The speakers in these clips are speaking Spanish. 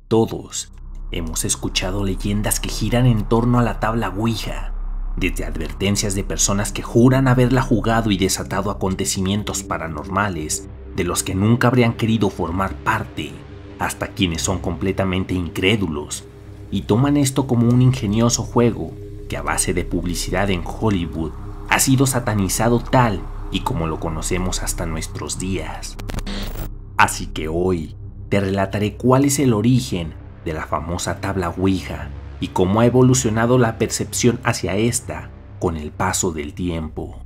Todos hemos escuchado leyendas que giran en torno a la tabla Ouija, desde advertencias de personas que juran haberla jugado y desatado acontecimientos paranormales de los que nunca habrían querido formar parte, hasta quienes son completamente incrédulos y toman esto como un ingenioso juego que a base de publicidad en Hollywood ha sido satanizado tal y como lo conocemos hasta nuestros días. Así que hoy te relataré cuál es el origen de la famosa tabla Ouija y cómo ha evolucionado la percepción hacia esta con el paso del tiempo.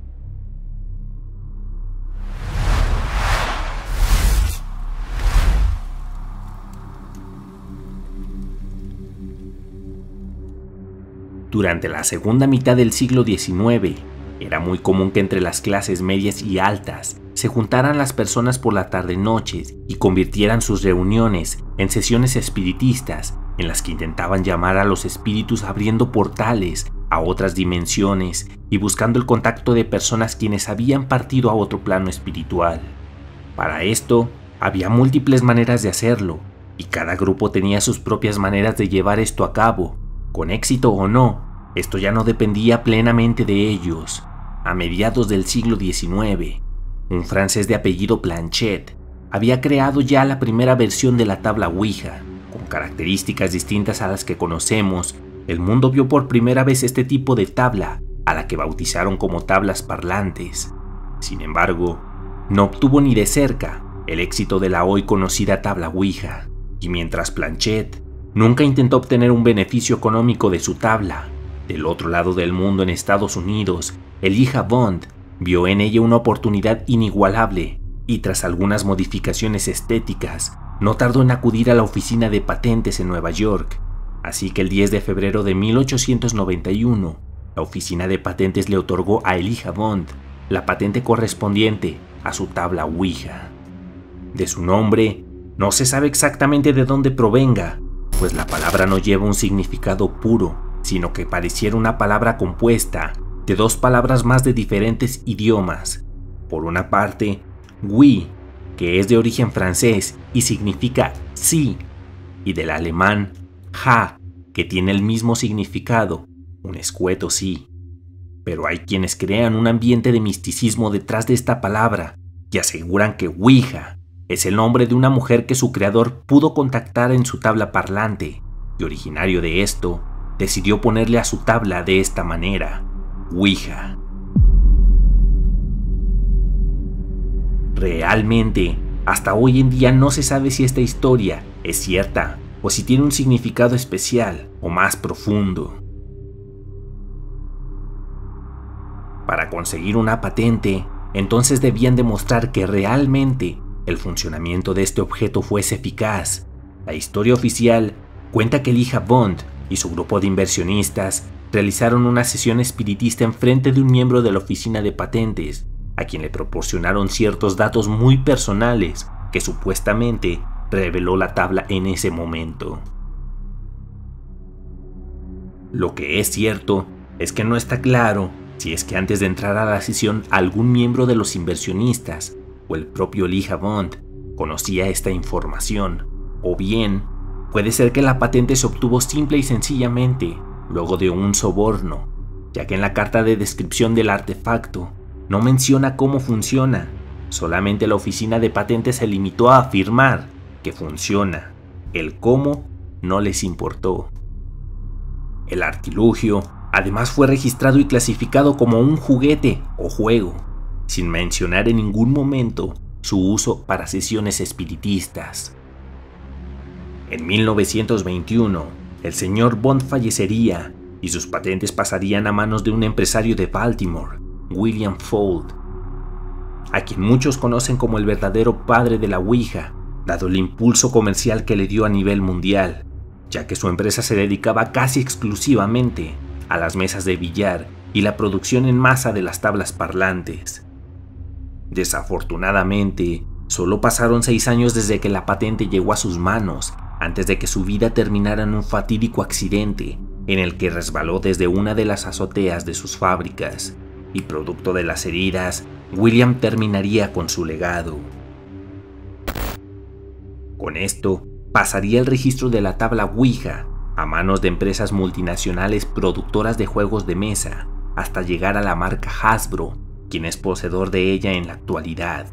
Durante la segunda mitad del siglo XIX, era muy común que entre las clases medias y altas se juntaran las personas por la tarde-noches y convirtieran sus reuniones en sesiones espiritistas en las que intentaban llamar a los espíritus abriendo portales a otras dimensiones y buscando el contacto de personas quienes habían partido a otro plano espiritual. Para esto, había múltiples maneras de hacerlo, y cada grupo tenía sus propias maneras de llevar esto a cabo. Con éxito o no, esto ya no dependía plenamente de ellos. A mediados del siglo XIX, un francés de apellido Planchet había creado ya la primera versión de la tabla Ouija. Con características distintas a las que conocemos, el mundo vio por primera vez este tipo de tabla, a la que bautizaron como tablas parlantes. Sin embargo, no obtuvo ni de cerca el éxito de la hoy conocida tabla Ouija, y mientras Planchet nunca intentó obtener un beneficio económico de su tabla, del otro lado del mundo en Estados Unidos, Elijah Bond vio en ella una oportunidad inigualable y tras algunas modificaciones estéticas, no tardó en acudir a la oficina de patentes en Nueva York. Así que el 10 de febrero de 1891, la oficina de patentes le otorgó a Elijah Bond la patente correspondiente a su tabla Ouija. De su nombre, no se sabe exactamente de dónde provenga, pues la palabra no lleva un significado puro, sino que pareciera una palabra compuesta de dos palabras más de diferentes idiomas. Por una parte, oui, que es de origen francés y significa sí, y del alemán ja, que tiene el mismo significado, un escueto sí. Pero hay quienes crean un ambiente de misticismo detrás de esta palabra y aseguran que Ouija es el nombre de una mujer que su creador pudo contactar en su tabla parlante, y originario de esto, decidió ponerle a su tabla de esta manera, Ouija. Realmente, hasta hoy en día no se sabe si esta historia es cierta o si tiene un significado especial o más profundo. Para conseguir una patente, entonces debían demostrar que realmente el funcionamiento de este objeto fuese eficaz. La historia oficial cuenta que Elijah Bond y su grupo de inversionistas realizaron una sesión espiritista en frente de un miembro de la oficina de patentes, a quien le proporcionaron ciertos datos muy personales que supuestamente reveló la tabla en ese momento. Lo que es cierto es que no está claro si es que antes de entrar a la sesión algún miembro de los inversionistas o el propio Elijah Bond conocía esta información, o bien puede ser que la patente se obtuvo simple y sencillamente luego de un soborno, ya que en la carta de descripción del artefacto no menciona cómo funciona, solamente la oficina de patentes se limitó a afirmar que funciona, el cómo no les importó. El artilugio además fue registrado y clasificado como un juguete o juego, sin mencionar en ningún momento su uso para sesiones espiritistas. En 1921, el señor Bond fallecería y sus patentes pasarían a manos de un empresario de Baltimore, William Fuld, a quien muchos conocen como el verdadero padre de la Ouija, dado el impulso comercial que le dio a nivel mundial, ya que su empresa se dedicaba casi exclusivamente a las mesas de billar y la producción en masa de las tablas parlantes. Desafortunadamente, solo pasaron 6 años desde que la patente llegó a sus manos, antes de que su vida terminara en un fatídico accidente en el que resbaló desde una de las azoteas de sus fábricas, y producto de las heridas, William terminaría con su legado. Con esto, pasaría el registro de la tabla Ouija a manos de empresas multinacionales productoras de juegos de mesa, hasta llegar a la marca Hasbro, quien es poseedor de ella en la actualidad.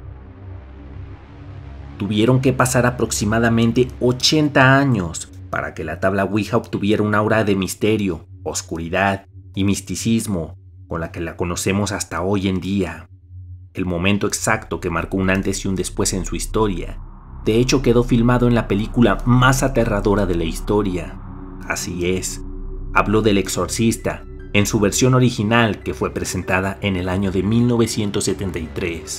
Tuvieron que pasar aproximadamente 80 años para que la tabla Ouija obtuviera un aura de misterio, oscuridad y misticismo con la que la conocemos hasta hoy en día. El momento exacto que marcó un antes y un después en su historia, de hecho quedó filmado en la película más aterradora de la historia. Así es, hablo del Exorcista, en su versión original que fue presentada en el año de 1973.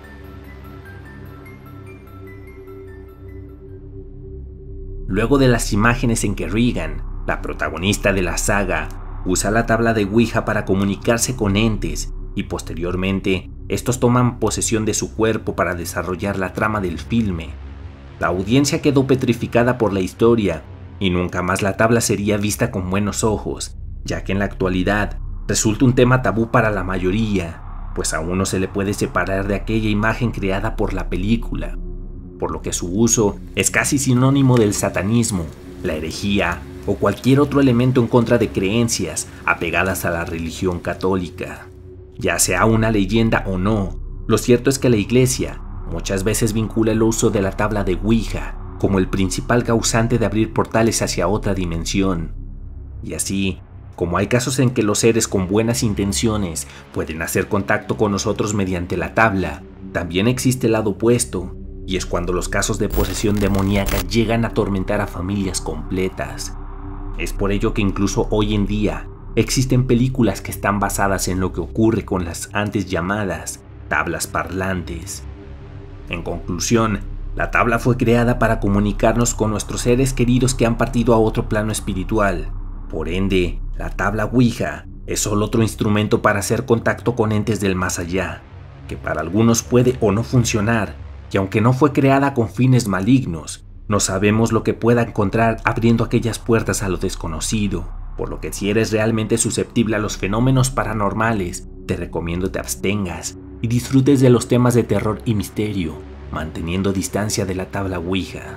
Luego de las imágenes en que Regan, la protagonista de la saga, usa la tabla de Ouija para comunicarse con entes y posteriormente estos toman posesión de su cuerpo para desarrollar la trama del filme, la audiencia quedó petrificada por la historia y nunca más la tabla sería vista con buenos ojos, ya que en la actualidad resulta un tema tabú para la mayoría, pues aún no se le puede separar de aquella imagen creada por la película, por lo que su uso es casi sinónimo del satanismo, la herejía o cualquier otro elemento en contra de creencias apegadas a la religión católica. Ya sea una leyenda o no, lo cierto es que la iglesia muchas veces vincula el uso de la tabla de Ouija como el principal causante de abrir portales hacia otra dimensión. Y así, como hay casos en que los seres con buenas intenciones pueden hacer contacto con nosotros mediante la tabla, también existe el lado opuesto, y es cuando los casos de posesión demoníaca llegan a atormentar a familias completas. Es por ello que incluso hoy en día existen películas que están basadas en lo que ocurre con las antes llamadas tablas parlantes. En conclusión, la tabla fue creada para comunicarnos con nuestros seres queridos que han partido a otro plano espiritual. Por ende, la tabla Ouija es solo otro instrumento para hacer contacto con entes del más allá, que para algunos puede o no funcionar, y aunque no fue creada con fines malignos, no sabemos lo que pueda encontrar abriendo aquellas puertas a lo desconocido, por lo que si eres realmente susceptible a los fenómenos paranormales, te recomiendo te abstengas y disfrutes de los temas de terror y misterio, manteniendo distancia de la tabla Ouija.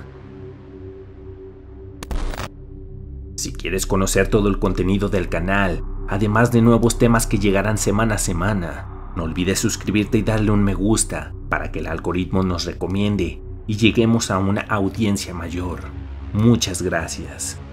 Si quieres conocer todo el contenido del canal, además de nuevos temas que llegarán semana a semana, no olvides suscribirte y darle un me gusta para que el algoritmo nos recomiende y lleguemos a una audiencia mayor. Muchas gracias.